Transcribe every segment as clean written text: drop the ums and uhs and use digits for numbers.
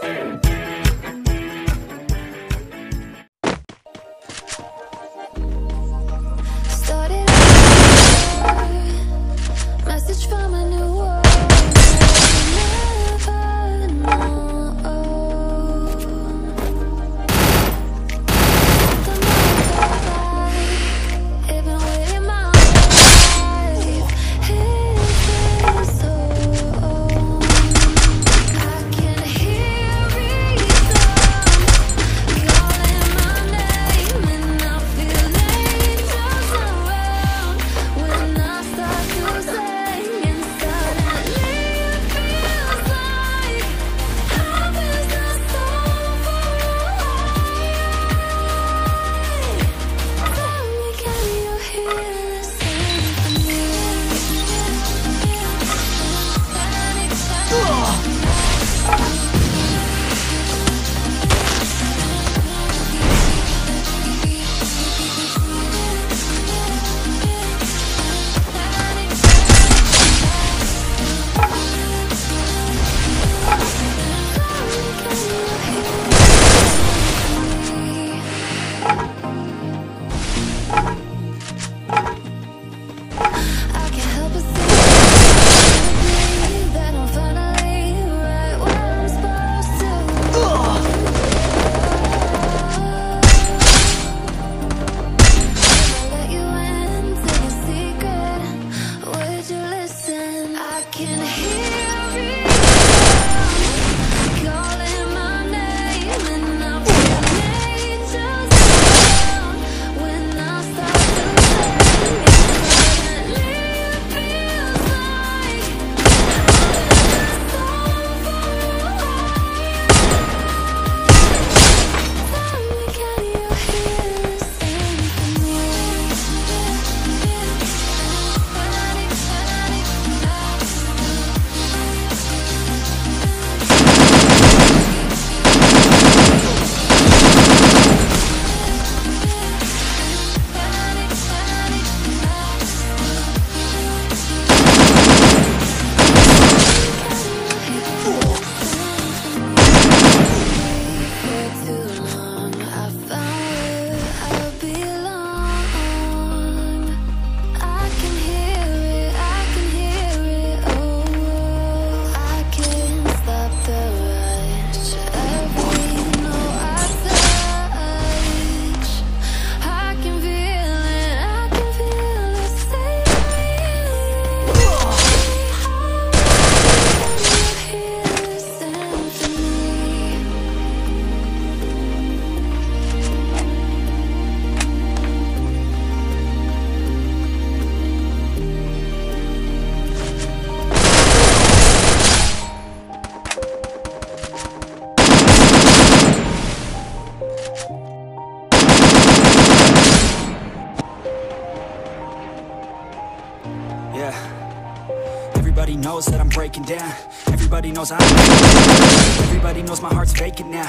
Everybody knows that I'm breaking down. Everybody knows I'm everybody knows my heart's vacant now.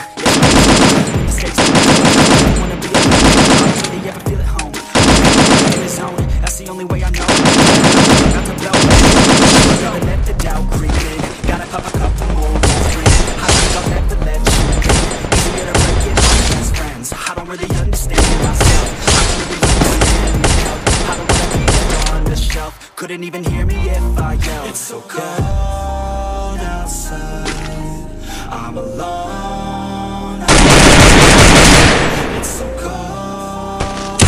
Yeah. Mistakes I wanna be alone. I don't really ever feel at home. In the zone, that's the only way I know. Not to blow. Never let the doubt creep in. Gotta pop a couple more. I think I'll never let you in. Easier to break it off with best friends. I don't really understand myself. I don't really understand myself. I don't wanna be there on the shelf. Couldn't even hear me if I yelled. It's so cold outside. I'm alone. It's so cold.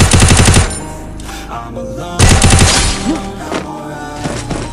I'm alone. I'm alright.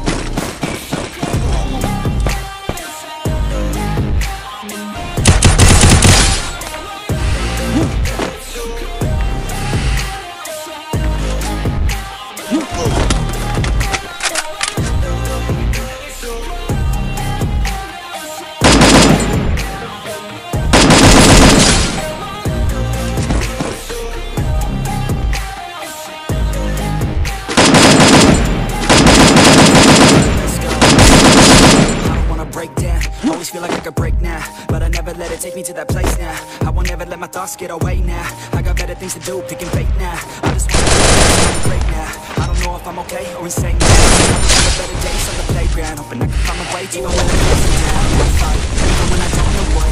Feel like I could break now, but I never let it take me to that place now. I won't ever let my thoughts get away now. I got better things to do, picking fate now. I just wanna be great now. I don't know if I'm okay or insane now. I remember better days on the playground, hoping I can find my way even when I'm facing down. I fight, even when I don't know what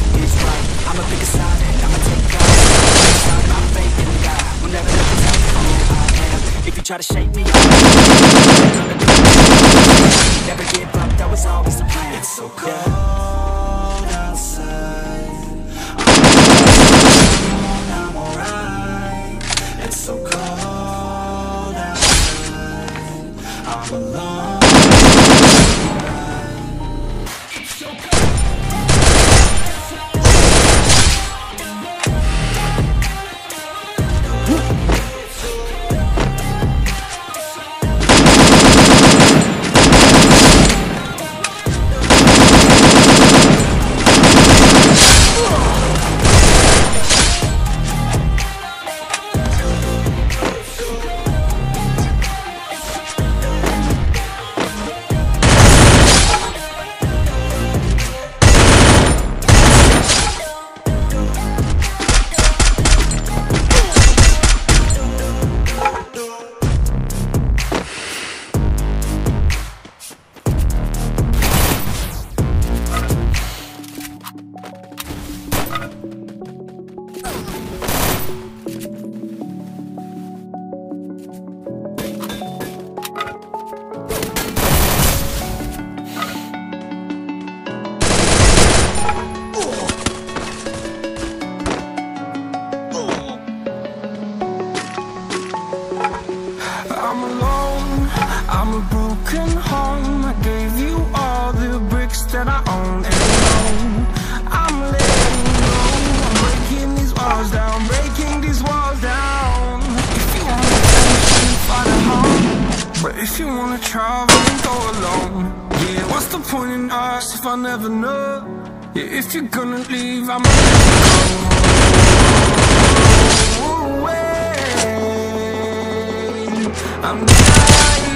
try to shake me. Never give up, that was always the plan. It's so cold outside, I'm alright. It's so cold outside, I'm alone. It's so cold. I'm alone, I'm a broken home. I gave you all the bricks that I own and know. I'm letting go, I'm breaking these walls down, breaking these walls down. If you want attention, find a home, but if you wanna travel, then go alone. Yeah, what's the point in us if I never know? Yeah, if you're gonna leave, I'ma let you go. I'm dying.